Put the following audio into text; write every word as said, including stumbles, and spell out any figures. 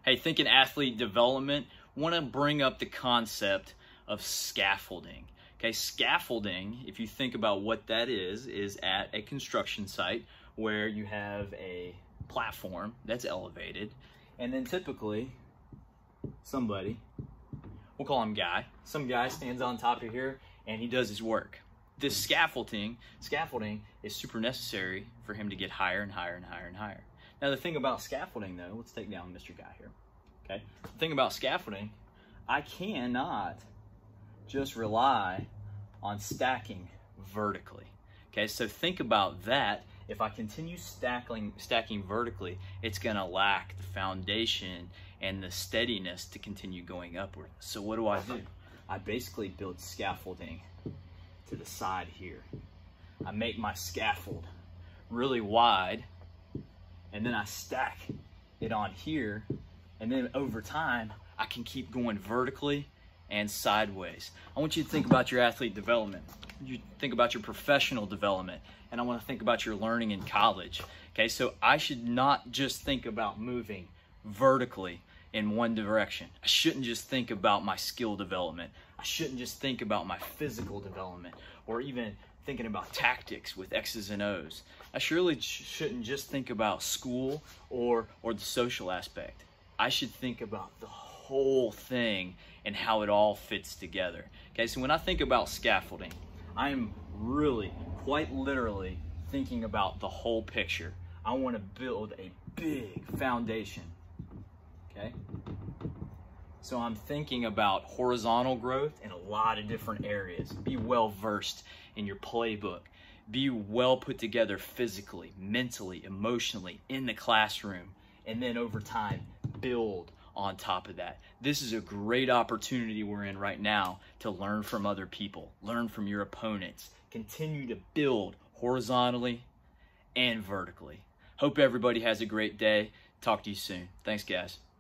Hey, thinking athlete development, want to bring up the concept of scaffolding. Okay, scaffolding, if you think about what that is, is at a construction site where you have a platform that's elevated, and then typically somebody, we'll call him Guy, some guy stands on top of here and he does his work. This scaffolding, scaffolding is super necessary for him to get higher and higher and higher and higher. Now the thing about scaffolding though, let's take down Mister Guy here, okay? The thing about scaffolding, I cannot just rely on stacking vertically, okay? So think about that. If I continue stacking, stacking vertically, it's gonna lack the foundation and the steadiness to continue going upward. So what do I do? I basically build scaffolding to the side here. I make my scaffold really wide, and then I stack it on here, and then over time, I can keep going vertically and sideways. I want you to think about your athlete development. You think about your professional development, and I want to think about your learning in college. Okay, so I should not just think about moving vertically in one direction. I shouldn't just think about my skill development. I shouldn't just think about my physical development, or even thinking about tactics with X's and O's. I surely sh shouldn't just think about school or, or the social aspect. I should think about the whole thing and how it all fits together. Okay, so when I think about scaffolding, I'm really, quite literally thinking about the whole picture. I want to build a big foundation, okay? So I'm thinking about horizontal growth in a lot of different areas. Be well versed in your playbook. Be well put together physically, mentally, emotionally, in the classroom, and then over time, build on top of that. This is a great opportunity we're in right now to learn from other people, learn from your opponents, continue to build horizontally and vertically. Hope everybody has a great day. Talk to you soon. Thanks, guys.